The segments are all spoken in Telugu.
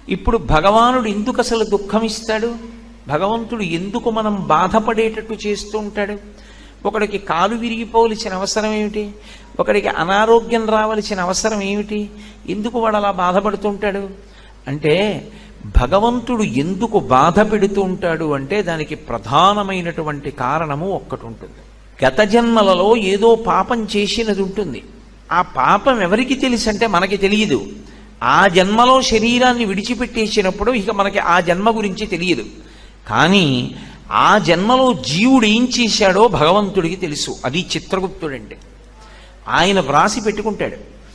ఇప్పుడు భగవానుడు ఎందుకు అసలు దుఃఖం ఇస్తాడు? భగవంతుడు ఎందుకు మనం బాధపడేటట్టు చేస్తూ ఉంటాడు? ఒకడికి కాలు విరిగిపోవలసిన అవసరం ఏమిటి? ఒకడికి అనారోగ్యం రావలసిన అవసరం ఏమిటి? ఎందుకు వాడు అలా బాధపడుతుంటాడు అంటే, భగవంతుడు ఎందుకు బాధ పెడుతూ ఉంటాడు అంటే దానికి ప్రధానమైనటువంటి కారణము ఒక్కటి ఉంటుంది. గత జన్మలలో ఏదో పాపం చేసినది ఉంటుంది. ఆ పాపం ఎవరికి తెలుసు అంటే మనకి తెలియదు. ఆ జన్మలో శరీరాన్ని విడిచిపెట్టేసినప్పుడు ఇక మనకి ఆ జన్మ గురించి తెలియదు. కానీ ఆ జన్మలో జీవుడు ఏం చేశాడో భగవంతుడికి తెలుసు. అది చిత్రగుప్తుడంటే. ఆయన వ్రాసి పెట్టుకుంటాడు,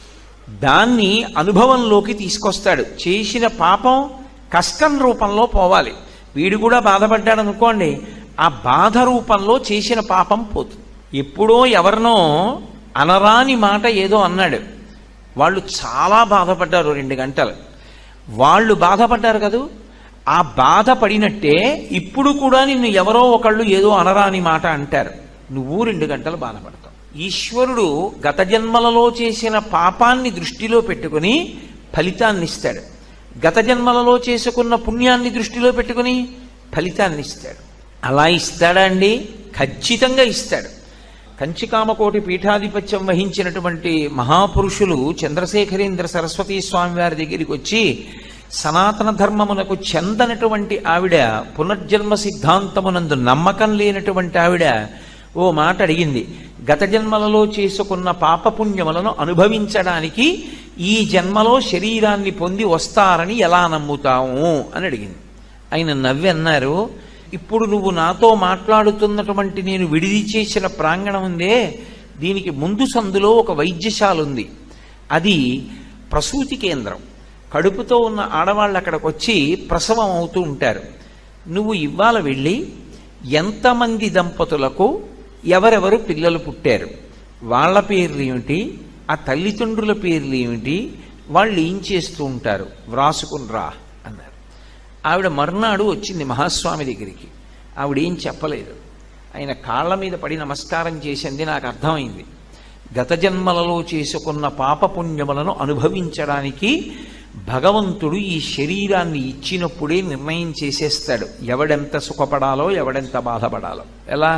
దాన్ని అనుభవంలోకి తీసుకొస్తాడు. చేసిన పాపం కష్టం రూపంలో పోవాలి. వీడు కూడా బాధపడ్డాడు అనుకోండి, ఆ బాధ రూపంలో చేసిన పాపం పోతుంది. ఎప్పుడో ఎవరినో అనరాని మాట ఏదో అన్నాడు, వాళ్ళు చాలా బాధపడ్డారు 2 గంటలు. వాళ్ళు బాధపడ్డారు కదూ, ఆ బాధపడినట్టే ఇప్పుడు కూడా నిన్ను ఎవరో ఒకళ్ళు ఏదో అనరాని మాట అంటారు, నువ్వు 2 గంటలు బాధపడతావు. ఈశ్వరుడు గత జన్మలలో చేసిన పాపాన్ని దృష్టిలో పెట్టుకుని ఫలితాన్ని ఇస్తాడు. గత జన్మలలో చేసుకున్న పుణ్యాన్ని దృష్టిలో పెట్టుకుని ఫలితాన్ని ఇస్తాడు. అలా ఇస్తాడా అండి? ఖచ్చితంగా ఇస్తాడు. కంచికామకోటి పీఠాధిపత్యం వహించినటువంటి మహాపురుషులు చంద్రశేఖరేంద్ర సరస్వతీ స్వామి వారి దగ్గరికి వచ్చి, సనాతన ధర్మమునకు చెందనటువంటి ఆవిడ, పునర్జన్మ సిద్ధాంతమునందు నమ్మకం లేనటువంటి ఆవిడ ఓ మాట అడిగింది. గత జన్మలలో చేసుకున్న పాపపుణ్యములను అనుభవించడానికి ఈ జన్మలో శరీరాన్ని పొంది వస్తారని ఎలా నమ్ముతాము అని అడిగింది. ఆయన నవ్వి అన్నారు, ఇప్పుడు నువ్వు నాతో మాట్లాడుతున్నటువంటి నేను విడిది చేసిన ప్రాంగణం ఉందే, దీనికి ముందు సందులో ఒక వైద్యశాల ఉంది. అది ప్రసూతి కేంద్రం. కడుపుతో ఉన్న ఆడవాళ్ళు అక్కడికి వచ్చి ప్రసవం అవుతూ ఉంటారు. నువ్వు ఇవాళ వెళ్ళి ఎంతమంది దంపతులకు ఎవరెవరు పిల్లలు పుట్టారు, వాళ్ళ పేర్లు ఏమిటి, ఆ తల్లిదండ్రుల పేర్లు ఏమిటి, వాళ్ళు ఏం చేస్తూ ఉంటారు వ్రాసుకుని రా అన్నారు. ఆవిడ మర్నాడు వచ్చింది మహాస్వామి దగ్గరికి. ఆవిడేం చెప్పలేదు. ఆయన కాళ్ళ మీద పడి నమస్కారం చేసింది. నాకు అర్థమైంది, గత జన్మలలో చేసుకున్న పాపపుణ్యములను అనుభవించడానికి భగవంతుడు ఈ శరీరాన్ని ఇచ్చినప్పుడే నిర్ణయం చేసేస్తాడు ఎవడెంత సుఖపడాలో ఎవడెంత బాధపడాలో. ఎలా?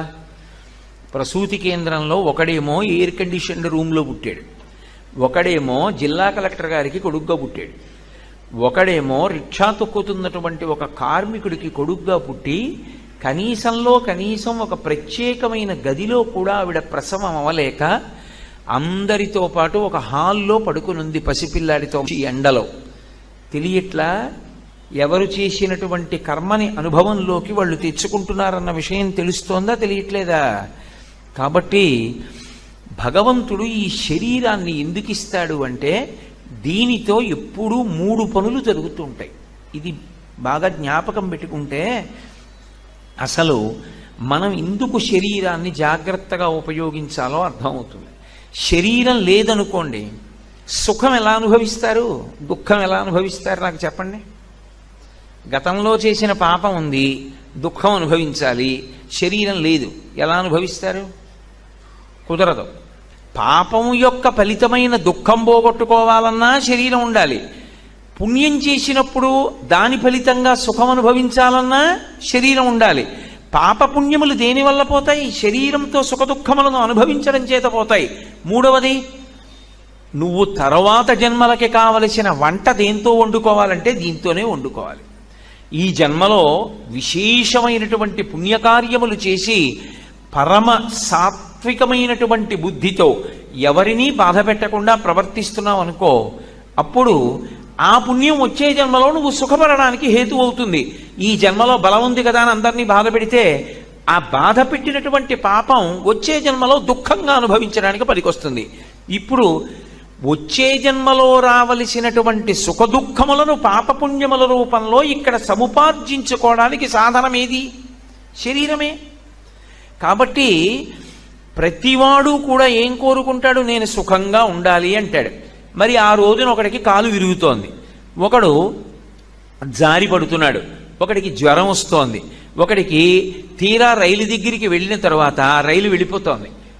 ప్రసూతి కేంద్రంలో ఒకడేమో ఎయిర్ కండిషన్డ్ రూమ్లో పుట్టాడు, ఒకడేమో జిల్లా కలెక్టర్ గారికి కొడుగ్గా పుట్టాడు, ఒకడేమో రిక్షా తొక్కుతున్నటువంటి ఒక కార్మికుడికి కొడుగ్గా పుట్టి కనీసంలో కనీసం ఒక ప్రత్యేకమైన గదిలో కూడా ఆవిడ ప్రసవం అవ్వలేక అందరితో పాటు ఒక హాల్లో పడుకునుంది పసిపిల్లాడితో. ఈ ఎండలో తెలియట్లా ఎవరు చేసినటువంటి కర్మని అనుభవంలోకి వాళ్ళు తెచ్చుకుంటున్నారన్న విషయం తెలుస్తోందా తెలియట్లేదా? కాబట్టి భగవంతుడు ఈ శరీరాన్ని ఎందుకు ఇస్తాడు అంటే దీనితో ఎప్పుడూ 3 పనులు జరుగుతూ ఉంటాయి. ఇది బాగా జ్ఞాపకం పెట్టుకుంటే అసలు మనం ఎందుకు శరీరాన్ని జాగ్రత్తగా ఉపయోగించాలో అర్థమవుతుంది. శరీరం లేదనుకోండి, సుఖం ఎలా అనుభవిస్తారు, దుఃఖం ఎలా అనుభవిస్తారు నాకు చెప్పండి. గతంలో చేసిన పాపం ఉంది, దుఃఖం అనుభవించాలి, శరీరం లేదు, ఎలా అనుభవిస్తారు? కుదరదు. పాపము యొక్క ఫలితమైన దుఃఖం పోగొట్టుకోవాలన్నా శరీరం ఉండాలి. పుణ్యం చేసినప్పుడు దాని ఫలితంగా సుఖం అనుభవించాలన్నా శరీరం ఉండాలి. పాపపుణ్యములు దేనివల్ల పోతాయి? శరీరంతో సుఖ దుఃఖములను అనుభవించడం చేత పోతాయి. మూడవది, నువ్వు తర్వాత జన్మలకి కావలసిన వంట దేంతో వండుకోవాలంటే దీంతోనే వండుకోవాలి. ఈ జన్మలో విశేషమైనటువంటి పుణ్యకార్యములు చేసి పరమ సాత్వికమైనటువంటి బుద్ధితో ఎవరినీ బాధ పెట్టకుండా ప్రవర్తిస్తున్నావు అనుకో, అప్పుడు ఆ పుణ్యం వచ్చే జన్మలో నువ్వు సుఖపడడానికి హేతు అవుతుంది. ఈ జన్మలో బలం ఉంది కదా అని అందరినీ బాధ పెడితే ఆ బాధ పెట్టినటువంటి పాపం వచ్చే జన్మలో దుఃఖంగా అనుభవించడానికి పనికొస్తుంది. ఇప్పుడు వచ్చే జన్మలో రావలసినటువంటి సుఖ దుఃఖములను పాపపుణ్యముల రూపంలో ఇక్కడ సముపార్జించుకోవడానికి సాధనం ఏది? శరీరమే. కాబట్టి ప్రతివాడు కూడా ఏం కోరుకుంటాడు? నేను సుఖంగా ఉండాలి అంటాడు. మరి ఆ రోజున ఒకడికి కాలు విరుగుతోంది, ఒకడు జారి పడుతున్నాడు, ఒకడికి జ్వరం వస్తోంది, ఒకడికి తీరా రైలు దగ్గరికి వెళ్ళిన తర్వాత రైలు వెళ్ళిపోతోంది,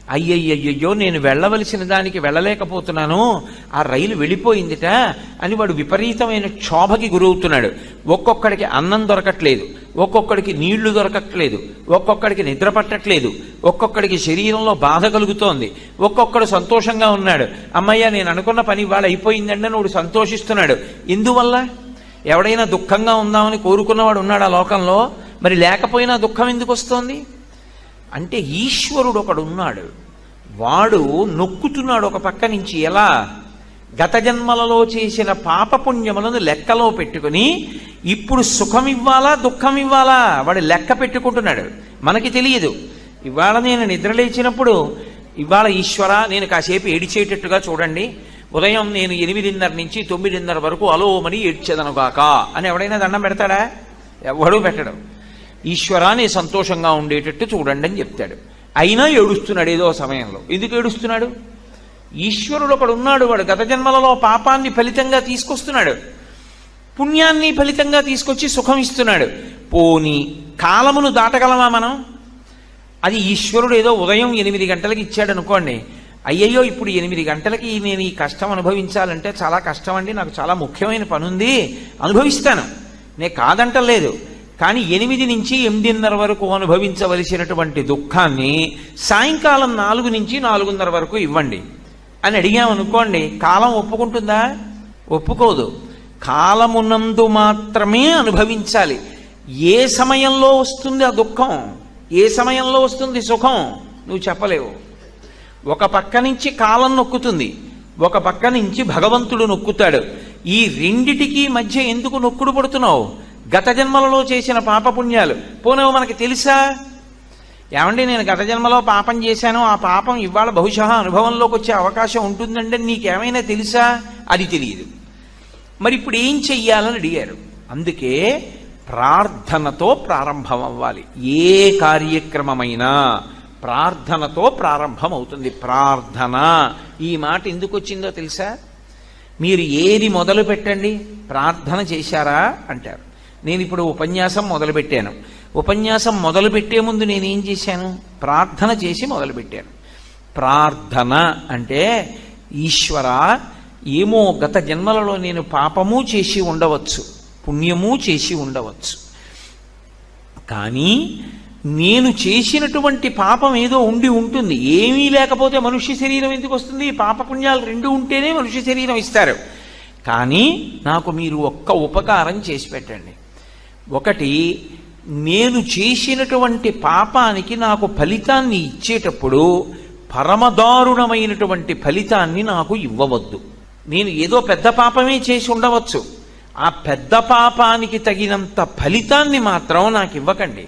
అయ్యయ్యయ్యో నేను వెళ్ళవలసిన దానికి వెళ్ళలేకపోతున్నాను, ఆ రైలు వెళ్ళిపోయిందిట అని వాడు విపరీతమైన క్షోభకి గురవుతున్నాడు. ఒక్కొక్కడికి అన్నం దొరకట్లేదు, ఒక్కొక్కడికి నీళ్లు దొరకట్లేదు, ఒక్కొక్కడికి నిద్ర పట్టట్లేదు, ఒక్కొక్కడికి శరీరంలో బాధ కలుగుతోంది, ఒక్కొక్కడు సంతోషంగా ఉన్నాడు. అమ్మయ్య నేను అనుకున్న పని ఇవాళ అయిపోయిందండి వాడు సంతోషిస్తున్నాడు. ఎందువల్ల? ఎవడైనా దుఃఖంగా ఉందామని కోరుకున్నవాడు ఉన్నాడు ఆ లోకంలో? మరి లేకపోయినా దుఃఖం ఎందుకు వస్తోంది అంటే ఈశ్వరుడు ఒకడు ఉన్నాడు, వాడు నొక్కుతున్నాడు ఒక పక్క నుంచి. ఎలా? గత జన్మలలో చేసిన పాపపుణ్యములను లెక్కలో పెట్టుకుని ఇప్పుడు సుఖం ఇవ్వాలా దుఃఖం ఇవ్వాలా వాడు లెక్క పెట్టుకుంటున్నాడు. మనకి తెలియదు. ఇవాళ నేను నిద్రలేచినప్పుడు ఇవాళ ఈశ్వర నేను కాసేపు ఏడిచేటట్టుగా చూడండి, ఉదయం నేను 8:30 నుంచి 9:30 వరకు అలోమని ఏడ్చేదనుగాక అని ఎవడైనా దండం పెడతాడా? ఎవడూ పెట్టడం. ఈశ్వరాన్ని సంతోషంగా ఉండేటట్టు చూడండి అని చెప్తాడు. అయినా ఏడుస్తున్నాడు ఏదో సమయంలో. ఎందుకు ఏడుస్తున్నాడు? ఈశ్వరుడు ఒకడు ఉన్నాడు, వాడు గత జన్మలలో పాపాన్ని ఫలితంగా తీసుకొస్తున్నాడు, పుణ్యాన్ని ఫలితంగా తీసుకొచ్చి సుఖం ఇస్తున్నాడు. పోనీ కాలమును దాటగలమా మనం? అది ఈశ్వరుడు ఏదో ఉదయం 8 గంటలకి ఇచ్చాడు అనుకోండి, అయ్యయ్యో ఇప్పుడు 8 గంటలకి నేను ఈ కష్టం అనుభవించాలంటే చాలా కష్టం అండి, నాకు చాలా ముఖ్యమైన పని ఉంది, అనుభవిస్తాను, నేను కాదంటలేదు. కానీ 8 నుంచి 8:30 వరకు అనుభవించవలసినటువంటి దుఃఖాన్ని సాయంకాలం 4 నుంచి 4:30 వరకు ఇవ్వండి అని అడిగామనుకోండి, కాలం ఒప్పుకుంటుందా? ఒప్పుకోదు. కాలమునందు మాత్రమే అనుభవించాలి. ఏ సమయంలో వస్తుంది ఆ దుఃఖం, ఏ సమయంలో వస్తుంది సుఖం నువ్వు చెప్పలేవు. ఒక పక్క నుంచి కాలం నొక్కుతుంది, ఒక పక్క నుంచి భగవంతుడు నొక్కుతాడు. ఈ రెండిటికి మధ్య ఎందుకు నొక్కుడు పడుతున్నావు? గత జన్మలలో చేసిన పాపపుణ్యాలు పోనేవో మనకి తెలుసా? ఏమండి నేను గత జన్మలో పాపం చేశాను, ఆ పాపం ఇవాళ బహుశా అనుభవంలోకి వచ్చే అవకాశం ఉంటుందంటే నీకేమైనా తెలుసా? అది తెలియదు. మరి ఇప్పుడు ఏం చెయ్యాలని అడిగారు. అందుకే ప్రార్థనతో ప్రారంభం అవ్వాలి. ఏ కార్యక్రమమైనా ప్రార్థనతో ప్రారంభం అవుతుంది. ప్రార్థన ఈ మాట ఎందుకు వచ్చిందో తెలుసా? మీరు ఏది మొదలు పెట్టండి, ప్రార్థన చేశారా అంటారు. నేను ఇప్పుడు ఉపన్యాసం మొదలుపెట్టాను, ఉపన్యాసం మొదలుపెట్టే ముందు నేనేం చేశాను? ప్రార్థన చేసి మొదలుపెట్టాను. ప్రార్థన అంటే ఈశ్వర ఏమో గత జన్మలలో నేను పాపము చేసి ఉండవచ్చు, పుణ్యము చేసి ఉండవచ్చు, కానీ నేను చేసినటువంటి పాపం ఏదో ఉండి ఉంటుంది. ఏమీ లేకపోతే మనుష్య శరీరం ఎందుకు వస్తుంది? పాపపుణ్యాలు 2 ఉంటేనే మనుష్య శరీరం ఇస్తారు. కానీ నాకు మీరు ఒక్క ఉపకారం చేసి పెట్టండి. ఒకటి, నేను చేసినటువంటి పాపానికి నాకు ఫలితాన్ని ఇచ్చేటప్పుడు పరమదారుణమైనటువంటి ఫలితాన్ని నాకు ఇవ్వవద్దు. నేను ఏదో పెద్ద పాపమే చేసి ఉండవచ్చు, ఆ పెద్ద పాపానికి తగినంత ఫలితాన్ని మాత్రం నాకు ఇవ్వకండి.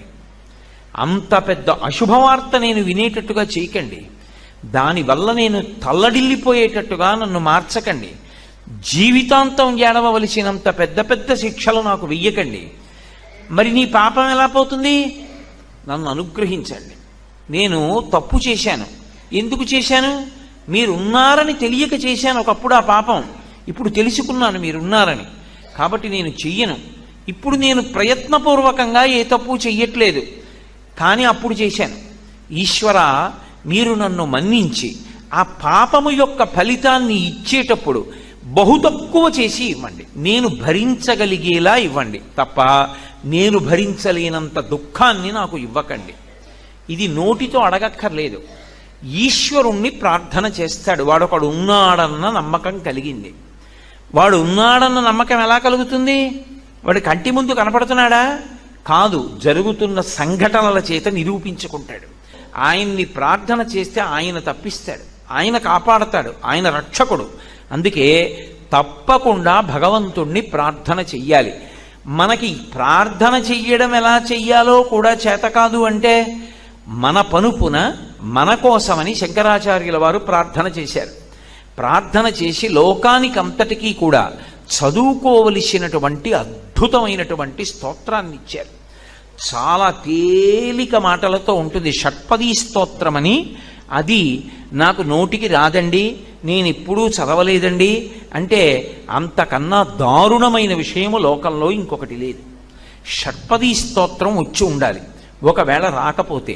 అంత పెద్ద అశుభవార్త నేను వినేటట్టుగా చేయకండి. దానివల్ల నేను తల్లడిల్లిపోయేటట్టుగా నన్ను మార్చకండి. జీవితాంతం ఏడవలసినంత పెద్ద పెద్ద శిక్షలు నాకు వెయ్యకండి. మరి నీ పాపం ఎలా పోతుంది? నన్ను అనుగ్రహించండి. నేను తప్పు చేశాను. ఎందుకు చేశాను? మీరున్నారని తెలియక చేశాను ఒకప్పుడు ఆ పాపం. ఇప్పుడు తెలుసుకున్నాను మీరున్నారని, కాబట్టి నేను చెయ్యను. ఇప్పుడు నేను ప్రయత్నపూర్వకంగా ఏ తప్పు చెయ్యట్లేదు, కానీ అప్పుడు చేశాను. ఈశ్వర మీరు నన్ను మన్నించి ఆ పాపము యొక్క ఫలితాన్ని ఇచ్చేటప్పుడు బహు తక్కువ చేసి ఇవ్వండి, నేను భరించగలిగేలా ఇవ్వండి, తప్ప నేను భరించలేనంత దుఃఖాన్ని నాకు ఇవ్వకండి. ఇది నోటితో అడగక్కర్లేదు, ఈశ్వరుణ్ణి ప్రార్థన చేస్తాడు. వాడొకడు ఉన్నాడన్న నమ్మకం కలిగింది. వాడు ఉన్నాడన్న నమ్మకం ఎలా కలుగుతుంది? వాడి కంటి ముందు కనపడుతున్నాడా? కాదు, జరుగుతున్న సంఘటనల చేత నిరూపించుకుంటాడు. ఆయన్ని ప్రార్థన చేస్తే ఆయన తప్పిస్తాడు, ఆయన కాపాడతాడు, ఆయన రక్షకుడు. అందుకే తప్పకుండా భగవంతుణ్ణి ప్రార్థన చెయ్యాలి. మనకి ప్రార్థన చెయ్యడం ఎలా చెయ్యాలో కూడా చేత కాదు అంటే మన పనుపున మన కోసమని శంకరాచార్యుల వారు ప్రార్థన చేశారు. ప్రార్థన చేసి లోకానికంతటికీ కూడా చదువుకోవలసినటువంటి అద్భుతమైనటువంటి స్తోత్రాన్ని ఇచ్చారు. చాలా తేలిక మాటలతో ఉంటుంది. షట్పదీ స్తోత్రమని, అది నాకు నోటికి రాదండి, నేను ఎప్పుడూ చదవలేదండి అంటే అంతకన్నా దారుణమైన విషయము లోకంలో ఇంకొకటి లేదు. షట్పదీ స్తోత్రం వచ్చి ఉండాలి. ఒకవేళ రాకపోతే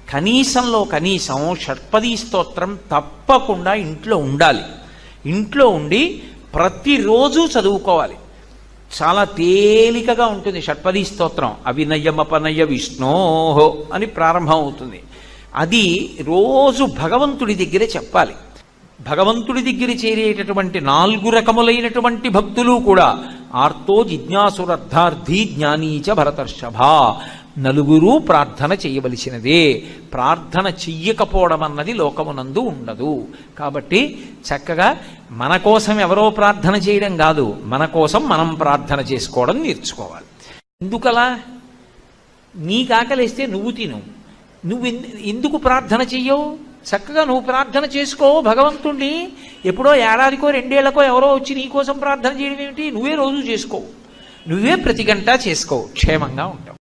కనీసంలో కనీసం షట్పదీ స్తోత్రం తప్పకుండా ఇంట్లో ఉండాలి. ఇంట్లో ఉండి ప్రతిరోజు చదువుకోవాలి. చాలా తేలికగా ఉంటుంది షట్పదీ స్తోత్రం. అవినయమపనయ విష్ణోహో అని ప్రారంభం అవుతుంది. అది రోజు భగవంతుడి దగ్గర చెప్పాలి. భగవంతుడి దగ్గర చేరేటటువంటి 4 రకములైనటువంటి భక్తులు కూడా ఆర్తో జిజ్ఞాసురర్థార్థి జ్ఞానీచ భరతర్షభ, నలుగురు ప్రార్థన చేయవలసినదే. ప్రార్థన చెయ్యకపోవడం అన్నది లోకమునందు ఉండదు. కాబట్టి చక్కగా మన కోసం ఎవరో ప్రార్థన చేయడం కాదు, మన కోసం మనం ప్రార్థన చేసుకోవడం నేర్చుకోవాలి. ఎందుకలా? నీకు ఆకలిస్తే నువ్వు తిను. నువ్వు ఎందుకు ప్రార్థన చెయ్యవు? చక్కగా నువ్వు ప్రార్థన చేసుకో భగవంతుణ్ణి. ఎప్పుడో ఏడాదికో 2 ఏళ్లకో ఎవరో వచ్చి నీ కోసం ప్రార్థన చేయడం ఏమిటి? నువ్వే రోజు చేసుకోవు, నువ్వే ప్రతి గంట చేసుకోవు, క్షేమంగా ఉంటావు.